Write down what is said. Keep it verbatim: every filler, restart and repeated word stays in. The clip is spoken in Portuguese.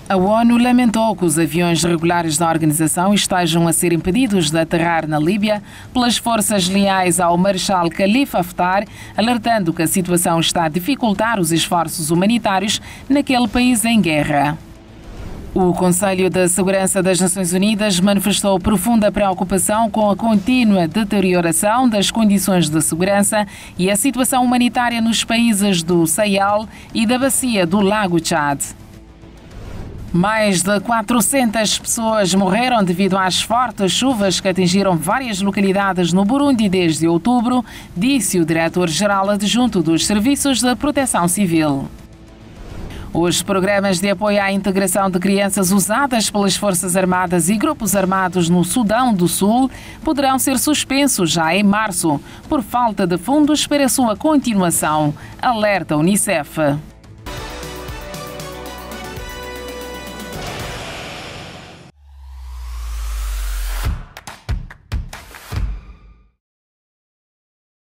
A ONU lamentou que os aviões regulares da organização estejam a ser impedidos de aterrar na Líbia pelas forças leais ao Marechal Khalifa Haftar, alertando que a situação está a dificultar os esforços humanitários naquele país em guerra. O Conselho de Segurança das Nações Unidas manifestou profunda preocupação com a contínua deterioração das condições de segurança e a situação humanitária nos países do Sahel e da bacia do Lago Chad. Mais de quatrocentas pessoas morreram devido às fortes chuvas que atingiram várias localidades no Burundi desde outubro, disse o diretor-geral adjunto dos Serviços de Proteção Civil. Os programas de apoio à integração de crianças usadas pelas Forças Armadas e grupos armados no Sudão do Sul poderão ser suspensos já em março, por falta de fundos para a sua continuação, alerta a Unicef.